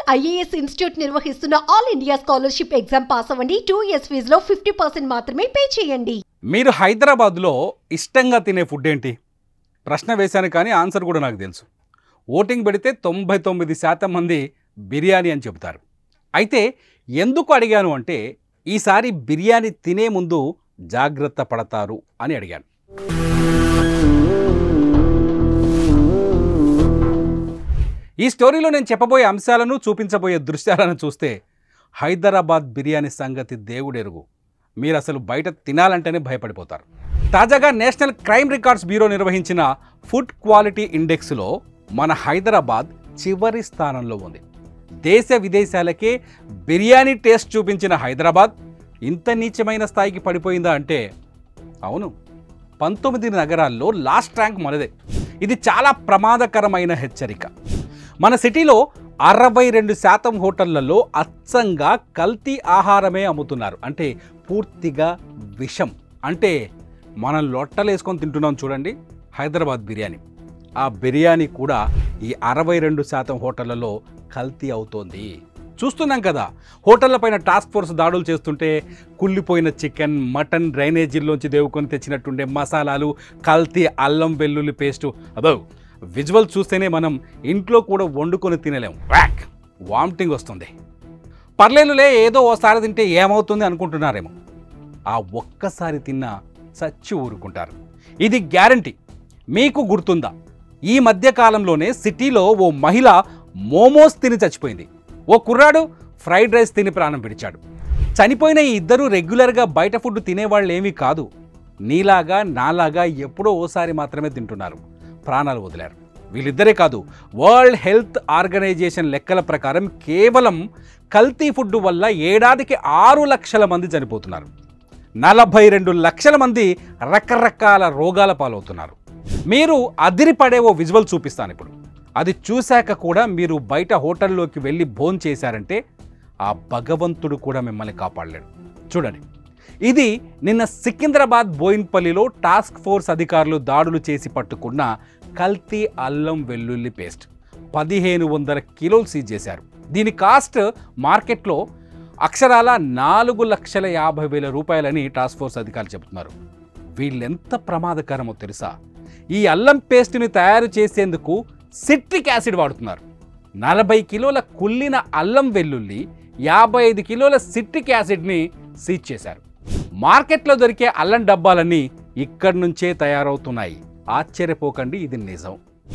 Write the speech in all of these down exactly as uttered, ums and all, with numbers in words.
IAS institute నిర్వహిస్తున్న all India scholarship exam pass అవ్వండి. Two years ఫీజులో ఫిఫ్టీ పర్సెంట్ మాత్రమే పే చేయండి. మీరు హైదరాబాద్లో ఇష్టంగా తినే ఫుడ్ ఏంటి? ప్రశ్న వేశాను కానీ ఆన్సర్ కూడా నాకు తెలుసు. ఓటింగ్ పెడితే తొంభై తొమ్మిది శాతం మంది బిర్యానీ అని చెబుతారు. అయితే ఎందుకు అడిగాను అంటే ఈసారి బిర్యానీ తినే ముందు జాగ్రత్త పడతారు అని అడిగాను. ఈ స్టోరీలో నేను చెప్పబోయే అంశాలను చూపించబోయే దృశ్యాలను చూస్తే హైదరాబాద్ బిర్యానీ సంగతి దేవుడెరుగు. మీరు అసలు బయట తినాలంటేనే భయపడిపోతారు. తాజాగా నేషనల్ క్రైమ్ రికార్డ్స్ బ్యూరో నిర్వహించిన ఫుడ్ క్వాలిటీ ఇండెక్స్లో మన హైదరాబాద్ చివరి స్థానంలో ఉంది. దేశ విదేశాలకే బిర్యానీ టేస్ట్ చూపించిన హైదరాబాద్ ఇంత నీచమైన స్థాయికి పడిపోయిందా అంటే అవును, పంతొమ్మిది నగరాల్లో లాస్ట్ ర్యాంక్ మనదే. ఇది చాలా ప్రమాదకరమైన హెచ్చరిక. మన సిటీలో అరవై రెండు శాతం హోటళ్లలో అచ్చంగా కల్తీ ఆహారమే అమ్ముతున్నారు. అంటే పూర్తిగా విషం. అంటే మనం లొట్టలేసుకొని తింటున్నాం చూడండి హైదరాబాద్ బిర్యానీ. ఆ బిర్యానీ కూడా ఈ అరవై రెండు శాతం హోటళ్లలో కల్తీ అవుతోంది. చూస్తున్నాం కదా, హోటళ్లపైన టాస్క్ ఫోర్స్ దాడులు చేస్తుంటే కుళ్ళిపోయిన చికెన్, మటన్ డ్రైనేజీల్లోంచి దేవుకొని తెచ్చినట్టుండే మసాలాలు, కల్తీ అల్లం వెల్లుల్లి పేస్టు. అదో విజువల్ చూస్తేనే మనం ఇంట్లో కూడా వండుకొని తినలేం. వ్యాక్ వామిటింగ్ వస్తుంది. పర్లేదులే ఏదో ఓసారి తింటే ఏమవుతుంది అనుకుంటున్నారేమో. ఆ ఒక్కసారి తిన్నా చచ్చి ఊరుకుంటారు. ఇది గ్యారంటీ. మీకు గుర్తుందా, ఈ మధ్యకాలంలోనే సిటీలో ఓ మహిళ మోమోస్ తిని చచ్చిపోయింది. ఓ కుర్రాడు ఫ్రైడ్ రైస్ తిని ప్రాణం విడిచాడు. చనిపోయిన ఈ ఇద్దరు రెగ్యులర్గా బయట ఫుడ్ తినేవాళ్ళు ఏమీ కాదు. నీలాగా నాలాగా ఎప్పుడో ఓసారి మాత్రమే తింటున్నారు, ప్రాణాలు వదిలారు. వీళ్ళిద్దరే కాదు, వరల్డ్ హెల్త్ ఆర్గనైజేషన్ లెక్కల ప్రకారం కేవలం కల్తీ ఫుడ్ వల్ల ఏడాదికి ఆరు లక్షల మంది చనిపోతున్నారు. నలభై రెండు లక్షల మంది రకరకాల రోగాల పాలవుతున్నారు. మీరు అదిరిపడే ఓ విజువల్ చూపిస్తాను ఇప్పుడు. అది చూశాక కూడా మీరు బయట హోటల్లోకి వెళ్ళి భోజనం చేశారంటే ఆ భగవంతుడు కూడా మిమ్మల్ని కాపాడలేడు. చూడండి, ఇది నిన్న సికింద్రాబాద్ బోయిన్పల్లిలో టాస్క్ ఫోర్స్ అధికారులు దాడులు చేసి పట్టుకున్న కల్తీ అల్లం వెల్లుల్లి పేస్ట్. పదిహేను వందల కిలోలు సీజ్ చేశారు. దీని కాస్ట్ మార్కెట్లో అక్షరాల నాలుగు లక్షల యాభై వేల రూపాయలని టాస్క్ ఫోర్స్ అధికారులు చెబుతున్నారు. వీళ్ళెంత ప్రమాదకరమో తెలుసా? ఈ అల్లం పేస్ట్ని తయారు చేసేందుకు సిట్రిక్ యాసిడ్ వాడుతున్నారు. నలభై కిలోల కుళ్ళిన అల్లం వెల్లుల్లి, యాభై ఐదు కిలోల సిట్రిక్ యాసిడ్ని సీజ్ చేశారు. మార్కెట్లో దొరికే అల్లం డబ్బాలన్నీ ఇక్కడి నుంచే తయారవుతున్నాయి. ఆశ్చర్యపోకండి, ఇది నిజం.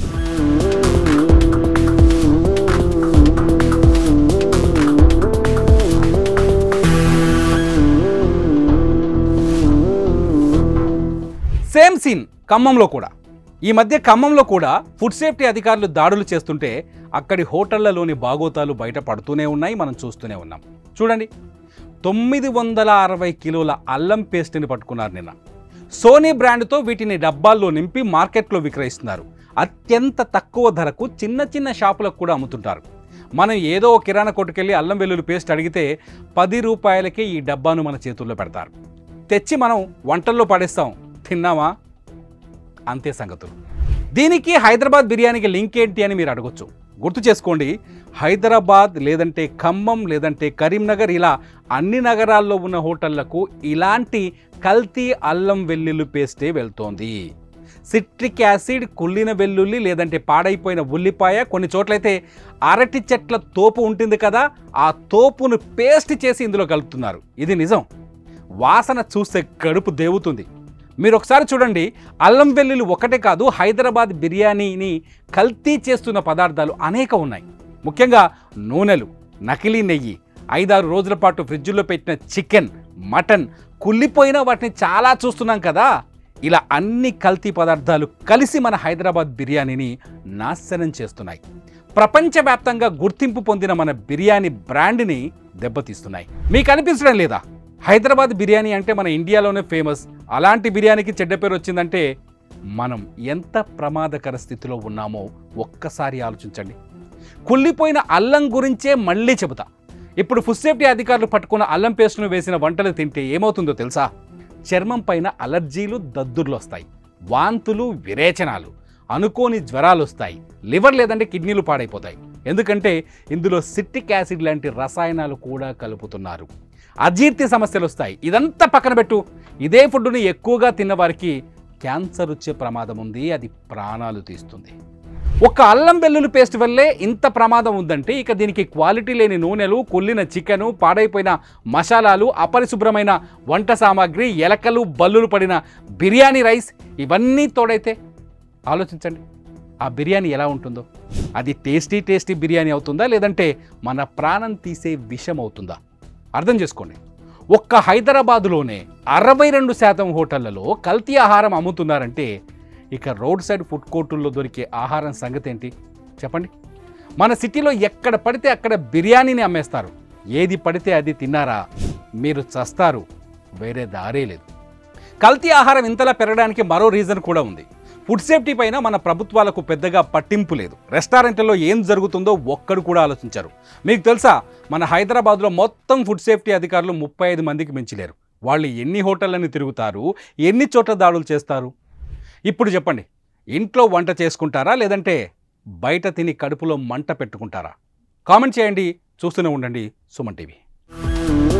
సేమ్ సీన్ ఖమ్మంలో కూడా. ఈ మధ్య ఖమ్మంలో కూడా ఫుడ్ సేఫ్టీ అధికారులు దాడులు చేస్తుంటే అక్కడి హోటళ్లలోని బాగోతాలు బయట పడుతూనే ఉన్నాయి, మనం చూస్తూనే ఉన్నాం. చూడండి, తొమ్మిది వందల అరవై కిలోల అల్లం పేస్ట్ని పట్టుకున్నారు నిన్న. సోనీ బ్రాండ్తో వీటిని డబ్బాల్లో నింపి మార్కెట్లో విక్రయిస్తున్నారు. అత్యంత తక్కువ ధరకు చిన్న చిన్న షాపులకు కూడా అమ్ముతుంటారు. మనం ఏదో కిరాణా కొట్టుకెళ్ళి అల్లం వెల్లుల్లి పేస్ట్ అడిగితే పది రూపాయలకే ఈ డబ్బాను మన చేతుల్లో పెడతారు. తెచ్చి మనం వంటల్లో పడేస్తాం. తిన్నామా? అంతే సంగతులు. దీనికి హైదరాబాద్ బిర్యానీకి లింక్ ఏంటి అని మీరు అడగొచ్చు. గుర్తు చేసుకోండి, హైదరాబాద్ లేదంటే ఖమ్మం లేదంటే కరీంనగర్ ఇలా అన్ని నగరాల్లో ఉన్న హోటళ్లకు ఇలాంటి కల్తీ అల్లం వెల్లుల్లి పేస్టే వెళ్తోంది. సిట్రిక్ యాసిడ్, కుళ్ళిన వెల్లుల్లి లేదంటే పాడైపోయిన ఉల్లిపాయ, కొన్ని చోట్లయితే అరటి చెట్ల తోపు ఉంటుంది కదా, ఆ తోపును పేస్ట్ చేసి ఇందులో కలుపుతున్నారు. ఇది నిజం. వాసన చూస్తే కడుపు దేవుతుంది. మీరు ఒకసారి చూడండి, అల్లం వెల్లుల్లి ఒకటే కాదు, హైదరాబాద్ బిర్యానీని కల్తీ చేస్తున్న పదార్థాలు అనేక ఉన్నాయి. ముఖ్యంగా నూనెలు, నకిలీ నెయ్యి, ఐదారు రోజుల పాటు ఫ్రిడ్జ్లో పెట్టిన చికెన్, మటన్, కుళ్ళిపోయిన వాటిని చాలా చూస్తున్నాం కదా. ఇలా అన్ని కల్తీ పదార్థాలు కలిసి మన హైదరాబాద్ బిర్యానీని నాశనం చేస్తున్నాయి. ప్రపంచవ్యాప్తంగా గుర్తింపు పొందిన మన బిర్యానీ బ్రాండ్ని దెబ్బతీస్తున్నాయి. మీకు అనిపించడం లేదా? హైదరాబాద్ బిర్యానీ అంటే మన ఇండియాలోనే ఫేమస్. అలాంటి బిర్యానీకి చెడ్డ పేరు వచ్చిందంటే మనం ఎంత ప్రమాదకర స్థితిలో ఉన్నామో ఒక్కసారి ఆలోచించండి. కుళ్ళిపోయిన అల్లం గురించే మళ్ళీ చెబుతా. ఇప్పుడు ఫుడ్ సేఫ్టీ అధికారులు పట్టుకున్న అల్లం పేస్ట్ను వేసిన వంటలు తింటే ఏమవుతుందో తెలుసా? చర్మం పైన అలర్జీలు, దద్దుర్లు వస్తాయి, వాంతులు, విరేచనాలు, అనుకోని జ్వరాలు వస్తాయి, లివర్ లేదంటే కిడ్నీలు పాడైపోతాయి. ఎందుకంటే ఇందులో సిట్రిక్ యాసిడ్ లాంటి రసాయనాలు కూడా కలుపుతున్నారు. అజీర్తి సమస్యలు వస్తాయి. ఇదంతా పక్కన పెట్టు, ఇదే ఫుడ్ని ఎక్కువగా తిన్నవారికి క్యాన్సర్ వచ్చే ప్రమాదం ఉంది. అది ప్రాణాలు తీస్తుంది. ఒక అల్లం వెల్లుల్లి పేస్ట్ వల్లే ఇంత ప్రమాదం ఉందంటే ఇక దీనికి క్వాలిటీ లేని నూనెలు, కుళ్ళిన చికెను, పాడైపోయిన మసాలాలు, అపరిశుభ్రమైన వంట సామాగ్రి, ఎలకలు బల్లులు పడిన బిర్యానీ రైస్ ఇవన్నీ తోడైతే ఆలోచించండి ఆ బిర్యానీ ఎలా ఉంటుందో. అది టేస్టీ టేస్టీ బిర్యానీ అవుతుందా, లేదంటే మన ప్రాణం తీసే విషం అవుతుందా? అర్థం చేసుకోండి. ఒక్క హైదరాబాదులోనే అరవై రెండు శాతం హోటళ్లలో కల్తీ ఆహారం అమ్ముతున్నారంటే ఇక రోడ్ సైడ్ ఫుడ్ కోర్టుల్లో దొరికే ఆహారం సంగతి ఏంటి చెప్పండి. మన సిటీలో ఎక్కడ పడితే అక్కడ బిర్యానీని అమ్మేస్తారు. ఏది పడితే అది తిన్నారా మీరు చస్తారు, వేరే దారే లేదు. కల్తీ ఆహారం ఇంతలా పెరగడానికి మరో రీజన్ కూడా ఉంది. ఫుడ్ సేఫ్టీ పైన మన ప్రభుత్వాలకు పెద్దగా పట్టింపు లేదు. రెస్టారెంట్లలో ఏం జరుగుతుందో ఒక్కడు కూడా ఆలోచించారు. మీకు తెలుసా, మన హైదరాబాద్లో మొత్తం ఫుడ్ సేఫ్టీ అధికారులు ముప్పై ఐదు మందికి మించలేరు. వాళ్ళు ఎన్ని హోటళ్ళని తిరుగుతారు, ఎన్ని చోట్ల దాడులు చేస్తారు? ఇప్పుడు చెప్పండి, ఇంట్లో వంట చేసుకుంటారా, లేదంటే బయట తిని కడుపులో మంట పెట్టుకుంటారా? కామెంట్ చేయండి. చూస్తూనే ఉండండి సుమన్ టీవీ.